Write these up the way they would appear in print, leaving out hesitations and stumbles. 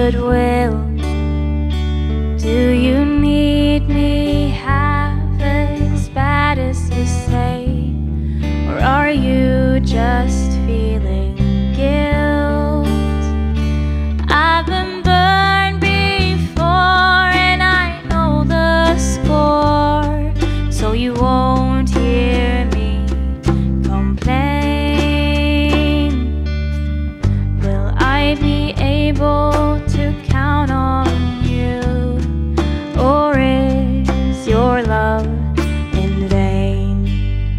goodwill. Do you need me half as bad as you say? Or are you just feeling guilt? I've been burned before and I know the score, so you won't hear me complain. Will I be able to count on you, or is your love in vain?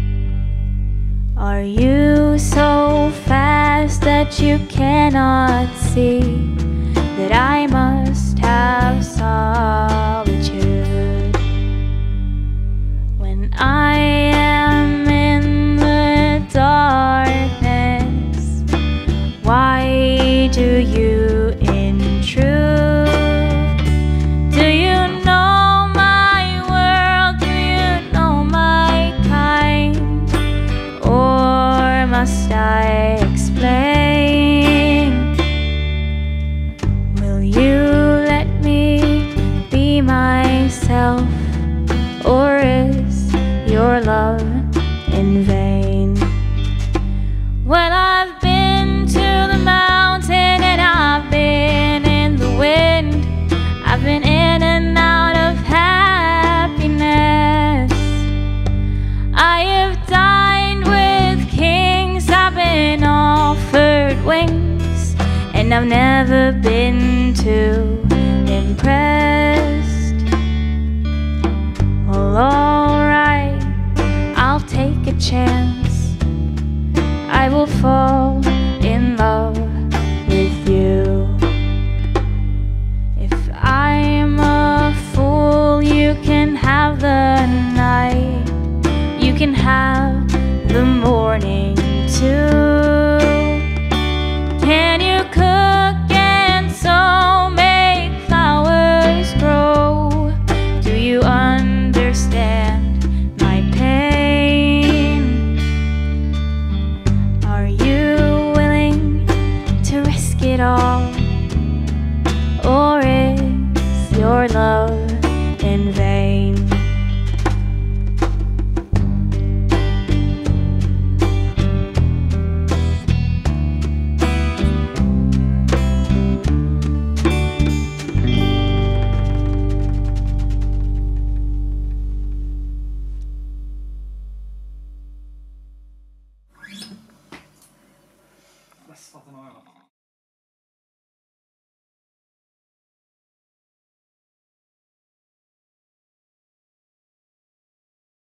Are you so fast that you cannot see that I must have solitude? When I am in the darkness, why do you intrude? Do you know my world? Do you know my kind? Or must I explain? Will you let me be myself, or is your love in vain? Well, I've been to the mountain and I've been in the wind. I've been in and out of happiness. I have dined with kings, I've been offered wings, and I've never been too impressed. Well, alright, I'll take a chance. I will fall in love with you. If I'm a fool, you can have the night. You can have the morning too. Can you cook and sew, make flowers grow? Do you understand my pain? Are you willing to risk it all, or is your love in vain? Nesten at den har